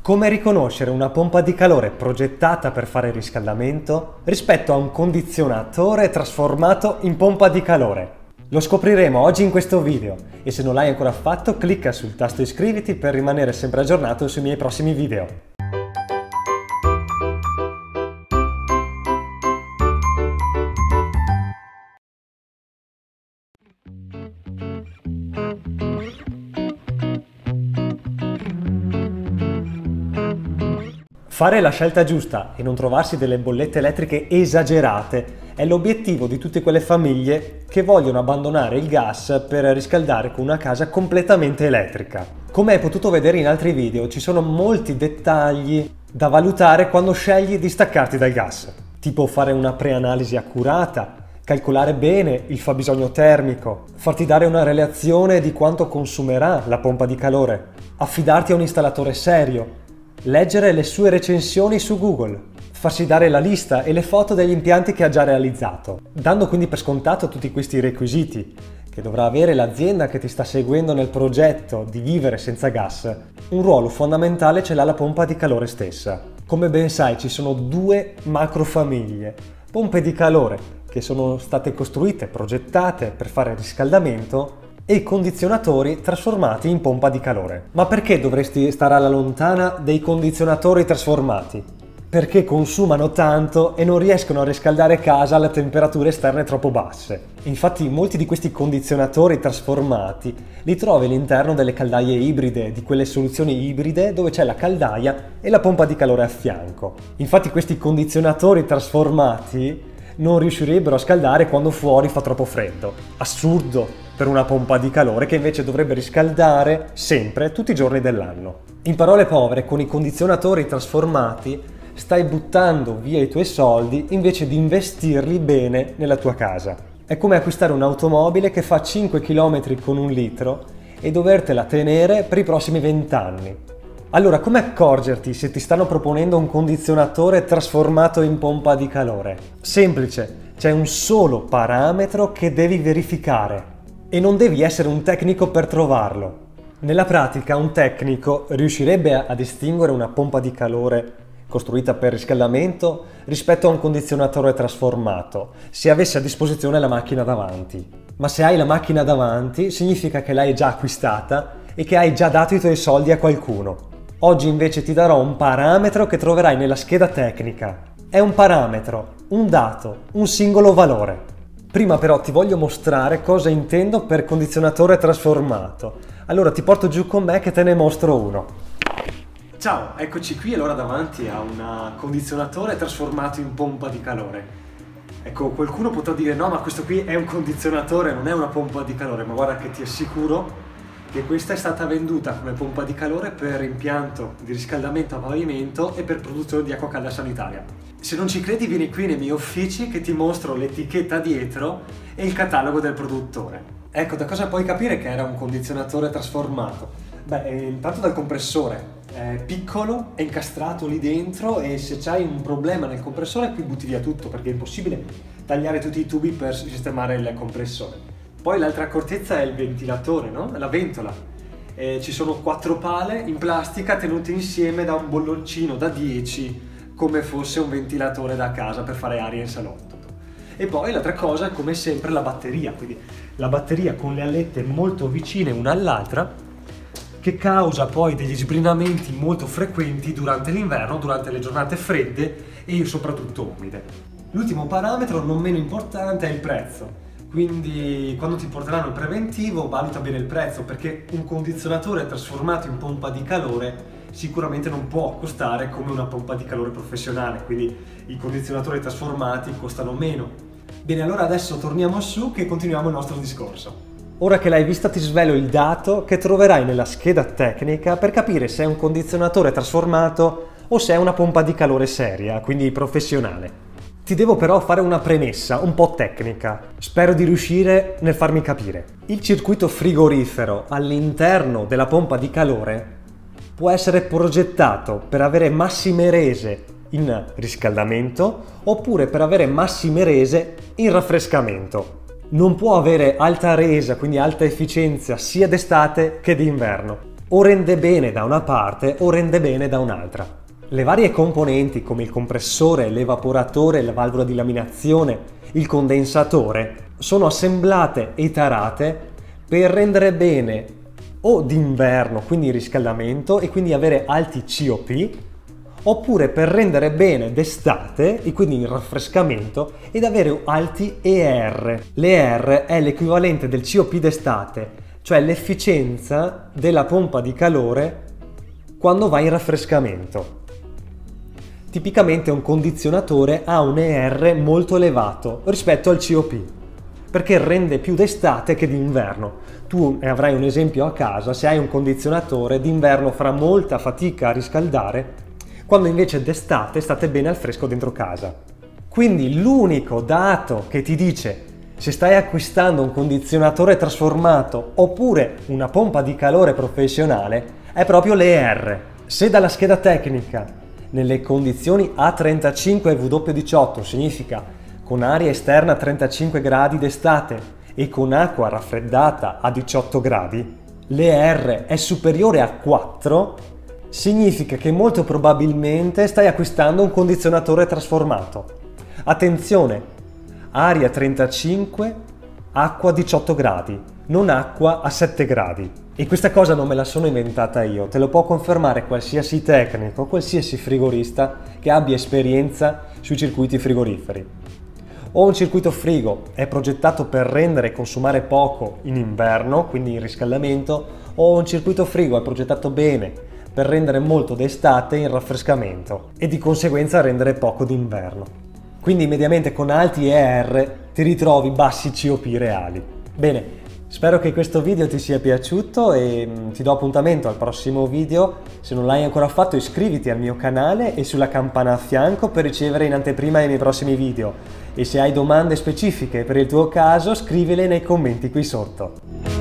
Come riconoscere una pompa di calore progettata per fare riscaldamento rispetto a un condizionatore trasformato in pompa di calore? Lo scopriremo oggi in questo video e se non l'hai ancora fatto clicca sul tasto iscriviti per rimanere sempre aggiornato sui miei prossimi video. Fare la scelta giusta e non trovarsi delle bollette elettriche esagerate è l'obiettivo di tutte quelle famiglie che vogliono abbandonare il gas per riscaldare con una casa completamente elettrica. Come hai potuto vedere in altri video, ci sono molti dettagli da valutare quando scegli di staccarti dal gas, tipo fare una preanalisi accurata, calcolare bene il fabbisogno termico, farti dare una relazione di quanto consumerà la pompa di calore, affidarti a un installatore serio, leggere le sue recensioni su Google, farsi dare la lista e le foto degli impianti che ha già realizzato, dando quindi per scontato tutti questi requisiti che dovrà avere l'azienda che ti sta seguendo nel progetto di vivere senza gas. Un ruolo fondamentale ce l'ha la pompa di calore stessa. Come ben sai, ci sono due macrofamiglie, pompe di calore che sono state costruite, progettate per fare riscaldamento, e condizionatori trasformati in pompa di calore. Ma perché dovresti stare alla lontana dei condizionatori trasformati? Perché consumano tanto e non riescono a riscaldare casa alle temperature esterne troppo basse. Infatti molti di questi condizionatori trasformati li trovi all'interno delle caldaie ibride, di quelle soluzioni ibride dove c'è la caldaia e la pompa di calore a fianco. Infatti questi condizionatori trasformati non riuscirebbero a scaldare quando fuori fa troppo freddo. Assurdo per una pompa di calore che invece dovrebbe riscaldare sempre, tutti i giorni dell'anno. In parole povere, con i condizionatori trasformati stai buttando via i tuoi soldi invece di investirli bene nella tua casa. È come acquistare un'automobile che fa 5 km con 1 litro e dovertela tenere per i prossimi 20 anni. Allora, come accorgerti se ti stanno proponendo un condizionatore trasformato in pompa di calore? Semplice, c'è un solo parametro che devi verificare e non devi essere un tecnico per trovarlo. Nella pratica un tecnico riuscirebbe a distinguere una pompa di calore costruita per riscaldamento rispetto a un condizionatore trasformato se avesse a disposizione la macchina davanti. Ma se hai la macchina davanti significa che l'hai già acquistata e che hai già dato i tuoi soldi a qualcuno. Oggi invece ti darò un parametro che troverai nella scheda tecnica. È un parametro, un dato, un singolo valore. Prima però ti voglio mostrare cosa intendo per condizionatore trasformato. Allora ti porto giù con me che te ne mostro uno. Ciao, eccoci qui allora davanti a un condizionatore trasformato in pompa di calore. Ecco, qualcuno potrà dire no, ma questo qui è un condizionatore, non è una pompa di calore, ma guarda che ti assicuro che questa è stata venduta come pompa di calore per impianto di riscaldamento a pavimento e per produzione di acqua calda sanitaria. Se non ci credi vieni qui nei miei uffici che ti mostro l'etichetta dietro e il catalogo del produttore. Ecco, da cosa puoi capire che era un condizionatore trasformato? Beh, intanto dal compressore. È piccolo, è incastrato lì dentro e se c'hai un problema nel compressore qui butti via tutto perché è impossibile tagliare tutti i tubi per sistemare il compressore. Poi l'altra accortezza è il ventilatore, no? La ventola. Ci sono 4 pale in plastica tenute insieme da un bolloncino da 10 come fosse un ventilatore da casa per fare aria in salotto. E poi l'altra cosa è come sempre la batteria, quindi la batteria con le alette molto vicine una all'altra che causa poi degli sbrinamenti molto frequenti durante l'inverno, durante le giornate fredde e soprattutto umide. L'ultimo parametro non meno importante è il prezzo. Quindi quando ti porteranno il preventivo valuta bene il prezzo perché un condizionatore trasformato in pompa di calore sicuramente non può costare come una pompa di calore professionale, quindi i condizionatori trasformati costano meno. Bene, allora adesso torniamo su che continuiamo il nostro discorso. Ora che l'hai vista ti svelo il dato che troverai nella scheda tecnica per capire se è un condizionatore trasformato o se è una pompa di calore seria, quindi professionale. Ti devo però fare una premessa un po' tecnica, spero di riuscire nel farmi capire. Il circuito frigorifero all'interno della pompa di calore può essere progettato per avere massime rese in riscaldamento oppure per avere massime rese in raffrescamento. Non può avere alta resa, quindi alta efficienza sia d'estate che d'inverno. o rende bene da una parte o rende bene da un'altra. Le varie componenti come il compressore, l'evaporatore, la valvola di laminazione, il condensatore sono assemblate e tarate per rendere bene o d'inverno, quindi riscaldamento e quindi avere alti COP, oppure per rendere bene d'estate e quindi il raffrescamento ed avere alti ER. L'ER è l'equivalente del COP d'estate, cioè l'efficienza della pompa di calore quando va in raffrescamento. Tipicamente un condizionatore ha un ER molto elevato rispetto al COP, perché rende più d'estate che d'inverno. Tu avrai un esempio a casa: se hai un condizionatore d'inverno farà molta fatica a riscaldare, quando invece d'estate state bene al fresco dentro casa. Quindi l'unico dato che ti dice se stai acquistando un condizionatore trasformato oppure una pompa di calore professionale è proprio l'ER. Se dalla scheda tecnica nelle condizioni A35W18, significa con aria esterna a 35 gradi d'estate e con acqua raffreddata a 18 gradi, l'ER è superiore a 4, significa che molto probabilmente stai acquistando un condizionatore trasformato. Attenzione, aria 35, acqua 18 gradi, non acqua a 7 gradi. E questa cosa non me la sono inventata io, te lo può confermare qualsiasi tecnico, qualsiasi frigorista che abbia esperienza sui circuiti frigoriferi. O un circuito frigo è progettato per rendere e consumare poco in inverno, quindi in riscaldamento, o un circuito frigo è progettato bene per rendere molto d'estate in raffrescamento e di conseguenza rendere poco d'inverno. Quindi mediamente con alti ER ti ritrovi bassi COP reali. Bene, spero che questo video ti sia piaciuto e ti do appuntamento al prossimo video. Se non l'hai ancora fatto, iscriviti al mio canale e sulla campana a fianco per ricevere in anteprima i miei prossimi video. E se hai domande specifiche per il tuo caso, scrivile nei commenti qui sotto.